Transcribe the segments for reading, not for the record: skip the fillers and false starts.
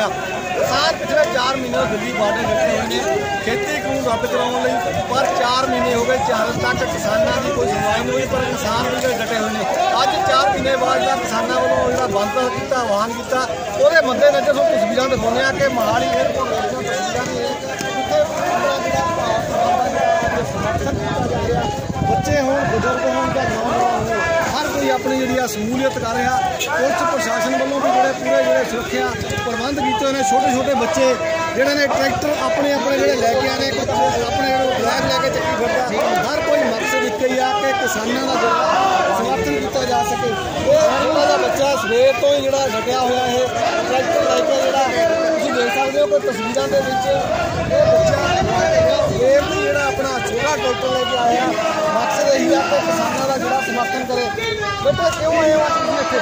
होया। किसान पिछले 4 महीने दिल्ली बार्डर डटे हुए हैं खेती कानून रद्द कराने, पर 4 महीने हो गए, हाल तक किसानों की कोई सुनवाई नहीं हुई। पर किसान भी डटे हुए हैं। अज 4 महीने बाद किसानों वालों जो बंद किया, आह्वान किया, वो मद्देनजर हम तस्वीर दिखाने कि मोहाली एयरपोर्ट बच्चे हो, बुजुर्ग हो, नौजवान हो, हर कोई अपनी जी सहूलियत कर रहा। पुलिस प्रशासन वालों भी जोड़े पूरे जो सुरक्षा प्रबंध किए हैं। छोटे छोटे बच्चे जोड़े ने ट्रैक्टर अपने अपने जो लैके आने, अपने बैग लैके चक्की फिरता। हर कोई मकसद एक ही है कि किसानों का जो समर्थन किया जा सके। छोटा सा बच्चा सवेर तो ही जो डटिया हुआ है ट्रैक्टर लैके, जो देख सकते हो कोई तस्वीरों के बच्चा सवेर भी जो अपना छोटा ट्रैक्टर लेके आया। मकसद यही है कि किसानों का जो समर्थन करे। बेटा क्यों आए हो इतने,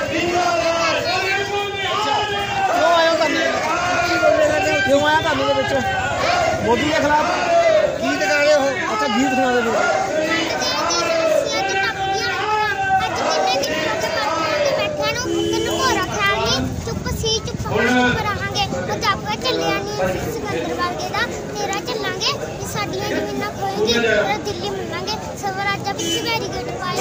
क्यों आए हो करने, क्यों आया करने के बच्चे मोदी के खिलाफ गीत गा रहे हो? अच्छा गीत सुना दे। दिल्ली मिलांगे स्वराजा पिछली बैरिकेड पाए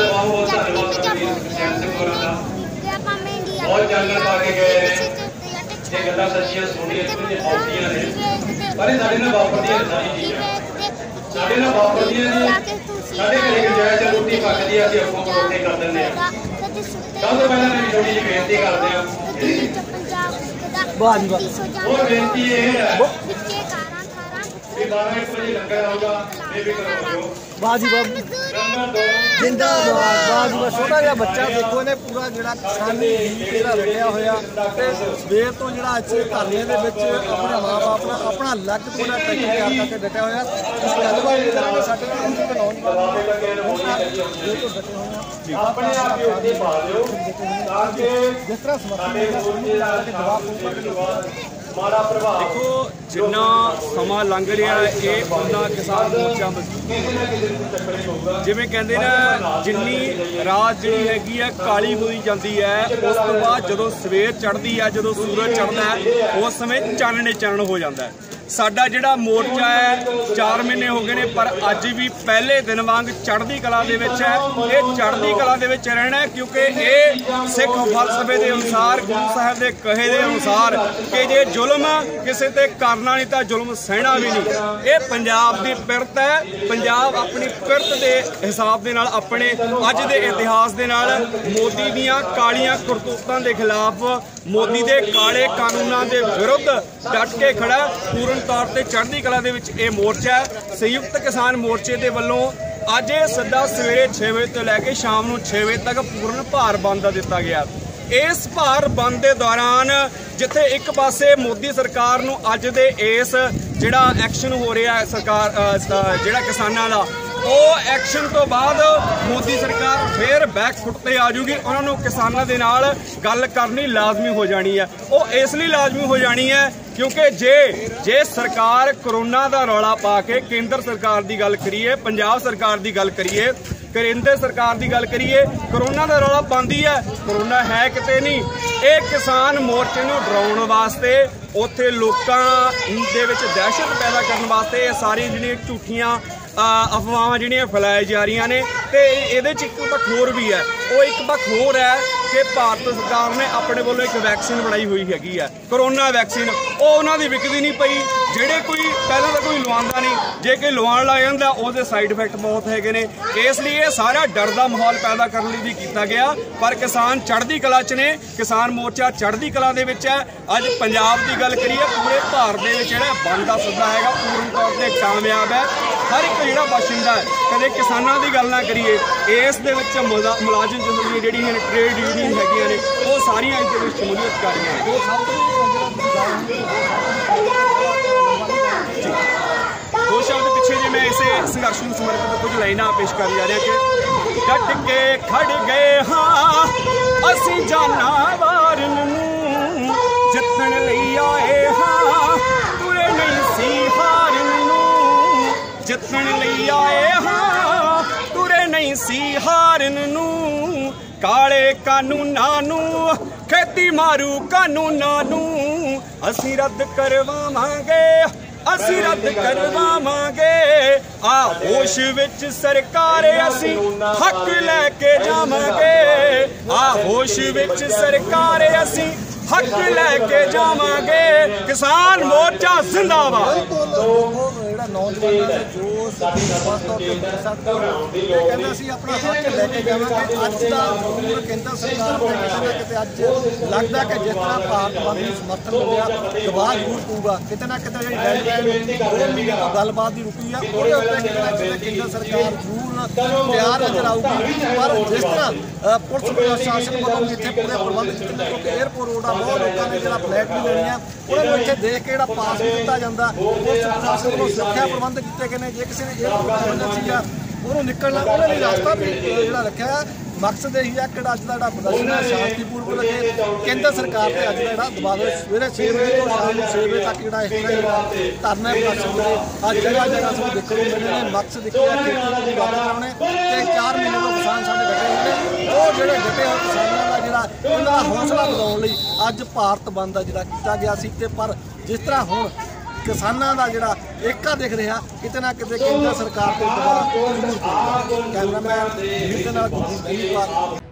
बहुत जंगल मारे गए ये गल्लां सच्चियां सोनियां ते औखियां ने पर ये साडे नाल वापरदियां सारी चीज़ां साडे नाल वापरदियां ने। साडे घरे गुंजाइश रोटी पकदी है, असीं अप्पू परोठे कर दिंदे आ। सब तो पहले मेरी छोटी जी बेनती करदे आ, वाह जी वाह। और बेनती ये है कि 12-1 बजे लंगर आऊगा, ये भी करो। वाह जी वाह, जिंदाबाद। वाह जी वाह। छोटा जिहा बच्चा देखो, इन्हें पूरा जो किसानी गीत रटिया होया। सवेर तो जो अच्छे धरने के अपने माँ बाप अपना अलग पूरा ट्रैक्टर तैयार करके डटिया होया। इस गलबात भी करेंगे साडे जिस तरह देखो जिन्ना समा लंघ रहा है ये उन्ना किसान मोर्चा जिवें कहते ना जिन्नी रात जी हैगी है काली होई जाती है, उस तो बाद जदों सवेर चढ़ती है, जदों सूरज चढ़ता है, उस समय चानने चानन हो जाता है। साडा जिहड़ा मोर्चा है 4 महीने हो गए ने, पर अज भी पहले दिन वांग चढ़दी कला दे विच है। ये चढ़दी कला दे विच रहना है क्योंकि ये सिख फलसफे के अनुसार, गुरु साहब के कहे के अनुसार कि जे जुल्म किसी ते करना नहीं तो जुल्म सहना भी नहीं। ये पंजाब की पिरत है। पंजाब अपनी पिरत के हिसाब के नाल, अपने अज के इतिहास के नाल मोदी दीयां कालियां करतूतां के खिलाफ, मोदी के काले कानूनों के विरुद्ध डट के खड़ा पूर्ण तौर पर चढ़दी कला दे विच ये मोर्चा है। संयुक्त किसान मोर्चे के वलों अज सदा सवेरे 6 बजे तो लैके शाम को 6 बजे तक पूर्ण भार बंद दिता गया। इस भार बंद के दौरान जिथे एक पासे मोदी सरकार नूं अज दे इस जिहड़ा एक्शन हो रहा है सरकार जिहड़ा किसानां दा, वो एक्शन तो बाद मोदी सरकार फिर बैक फुट पे आ जूगी। उन्होंने किसानों के नाल गल करनी लाजमी हो जानी है। वो इसलिए लाजमी हो जानी है क्योंकि जे सरकार कोरोना का रौला पा के केंद्र सरकार की गल करिए, पंजाब सरकार की गल करिए, केंद्र सरकार की गल करिए, कोरोना का रौला पाती है, कोरोना है किते नहीं। ये किसान मोर्चे नूं डराउण वास्ते, उत्थे लोकां दे विच दहशत पैदा करने वास्ते सारी जिहड़ियां झूठियां अफवाहां जिहड़ियां फैलाई जा रही ने। तो ये एक पक्ष होर भी है, वो एक पक्ष होर है कि भारत सरकार ने अपने वालों एक वैक्सीन बनाई हुई हैगी है कोरोना वैक्सीन, वो उन्हों की विकदी नहीं पई। ਜਿਹੜੇ कोई पहला तो कोई लवांदा नहीं, जे कोई लवाण लग जाता उसके साइड इफेक्ट बहुत है ने। इसलिए सारा डर का माहौल पैदा करने लिए भी किया गया। पर किसान चढ़दी कला च ने, किसान मोर्चा चढ़दी कला दे विच है। अज पंजाब की गल करिए, पूरे भारत के जिहड़ा बंद का सद्दा है पूर्ण तौर पर कामयाब है। हर एक जिहड़ा बाशिंदा है, कदे किसानों की गल ना करिए, इस दे विच मुलाजिम जथेबंदियां जिहड़ियां ट्रेड यूनियन हैगियां ने, वो सारियां इस दे विच शमूलियत कर रही हैं। दो शब्द पिछे जी मैं इसे संघर्ष में समर्पित कुछ लाइना पेश कर जा रहा कि डट के खड़ गए हाँ असी जानावर नूं जितन लई आए हाँ तुरे नहीं सी हारन नूं जितन लई आए हाँ तुरे नहीं सी हारन नूं काले कानूनां नूं खेती मारू कानूनां नूं ਅਸੀਂ ਰੱਦ ਕਰਵਾਵਾਂਗੇ, ਅਸੀਂ ਰੱਦ ਕਰਵਾਵਾਂਗੇ। ਆ ਹੋਸ਼ ਵਿੱਚ ਸਰਕਾਰ ਅਸੀਂ ਹੱਕ ਲੈ ਕੇ ਜਾਵਾਂਗੇ, ਆ ਹੋਸ਼ ਵਿੱਚ ਸਰਕਾਰ ਅਸੀਂ ਹੱਕ ਲੈ ਕੇ ਜਾਵਾਂਗੇ। ਕਿਸਾਨ ਮੋਰਚਾ ਜ਼ਿੰਦਾਬਾਦ। ਜਿਹੜਾ ਨੌਜਵਾਨਾਂ ਦਾ ਜੋਸ਼ ਖਾਸ ਤੌਰ ਤੇ ਇਹ ਕਹਿੰਦੇ ਅਸੀਂ ਆਪਣਾ ਹੱਕ ਲੈ ਕੇ ਜਾਵਾਂਗੇ। ਅੱਜ ਦਾ ਜ਼ਰੂਰ ਕੇਂਦਰ ਸਰਕਾਰ ਦੇ ਕਿਤੇ ਨਾ ਕਿਤੇ ਅੱਜ ਲੱਗਦਾ ਕਿ ਜਿਸ ਤਰ੍ਹਾਂ ਭਾਰਤ ਬੰਦ ਨੂੰ ਸਮਰਥਨ ਮਿਲਿਆ, ਦਬਾਅ ਜ਼ਰੂਰ ਪਊਗਾ ਕਿਤੇ ਨਾ ਕਿਤੇ। ਜਿਹੜੀ ਡੈਡਲਾਈਨ 2 ਮਹੀਨੇ ਤੋਂ ਗੱਲਬਾਤ ਦੀ ਰੁਕੀ ਆ, ਉਹਦੇ ਉੱਤੇ ਕਿਤੇ ਨਾ ਕਿਤੇ ਕੇਂਦਰ ਸਰਕਾਰ ਜ਼ਰੂਰ ਤਿਆਰ ਨਜ਼ਰ ਆਊਗੀ। ਪਰ ਜਿਸ ਤਰ੍ਹਾਂ ਪੁਲਿਸ ਪ੍ਰਸ਼ਾਸਨ ਵੱਲੋਂ ਇੱਥੇ ਪੂਰੇ ਪ੍ਰਬੰਧ ਕੀਤੇ, ਕਿਉਂਕਿ ਏਅਰਪੋਰਟ ਰੋਡ ਆ, ਬਹੁਤ ਲੋਕਾਂ ਨੇ ਜਿਹੜਾ ਫਲੈਟ ਵੀ ਲੈਣੀ ਆ, ਉਹਨਾਂ ਨੂੰ ਇੱਥੇ ਦੇਖ ਕੇ ਜਿਹੜਾ ਪਾਸ ਵੀ ਦਿੱਤਾ ਜਾਂਦਾ। ਪੁਲਿਸ ਪ੍ਰਸ਼ਾਸਨ ਵੱਲੋਂ ਸੁਰੱਖਿਆ ਪ੍ਰਬੰਧ ਕੀਤੇ ਗਏ ਨੇ। ਜੇ ਕਿਸੇ ਨੇ ਏਅਰਪੋਰਟ ਸੀਗਾ ਉਹਨੂੰ ਨਿਕਲਣਾ, ਉਹਦੇ ਲਈ ਰਸਤਾ ਵੀ ਜਿਹੜਾ ਰੱਖਿਆ। ਮਕਸਦ ਇਹੀ ਆ ਕਿ ਅੱਜ ਦਾ ਜਿਹੜਾ ਪ੍ਰਦਰਸ਼ਨ ਹੈ ਸ਼ਾਂਤੀਪੂਰਵਕ ਰੱਖੇ। ਕੇਂਦਰ ਸਰਕਾਰ ਤੇ ਅੱਜ ਦਾ ਜਿਹੜਾ ਦਬਾਅ ਸਵੇਰੇ 6 ਵਜੇ ਤੋਂ ਸ਼ਾਮ ਨੂੰ 6 ਵਜੇ ਤੱਕ ਜਿਹੜਾ ਇਸ ਤਰ੍ਹਾਂ ਧਰਨਾ ਪ੍ਰਦਰਸ਼ਨ ਹੋਵੇ। ਅੱਜ ਜਗ੍ਹਾ ਜਗ੍ਹਾ ਸਾਨੂੰ ਦੇਖਣ ਨੂੰ ਮਿਲੇ ਨੇ। ਮਕਸਦ ਇੱਕ ਹੈ ਖੇਤੀ ਦੀ ਗੱਲ ਕਰਾਉਣੇ ਤੇ 4 ਮਹੀਨੇ ਤੋਂ ਕਿਸਾਨ ਸਾਡੇ ਡਟੇ ਹੋਏ ਨੇ। ਉਹ ਜਿਹੜੇ ਡਟੇ ਹੋਏ ਕਿਸਾਨਾਂ ਦਾ ਜਿਹੜਾ ਉਹਨਾਂ ਦਾ ਹੌਸਲਾ ਵਧਾਉਣ ਲਈ ਅੱਜ ਭਾਰਤ ਬੰਦ ਦਾ ਜਿਹੜਾ ਕੀਤਾ ਗਿਆ ਸੀ। ਤੇ ਪਰ ਜਿਸ ਤਰ੍ਹਾਂ ਹੁਣ ਕਿਸਾਨਾਂ ਦਾ ਜਿਹੜਾ ਏਕਾ ਦਿਖ ਰਿਹਾ, ਕਿਤੇ ਨਾ ਕਿਤੇ ਕੇਂਦਰ ਸਰਕਾਰ ਤੇ ਦਬਾਅ ਜ਼ਰੂਰ। ਕੈਮਰਾਮੈਨ ਵੀਰ ਦੇ ਨਾਲ ਗੁਰਦੀਪ।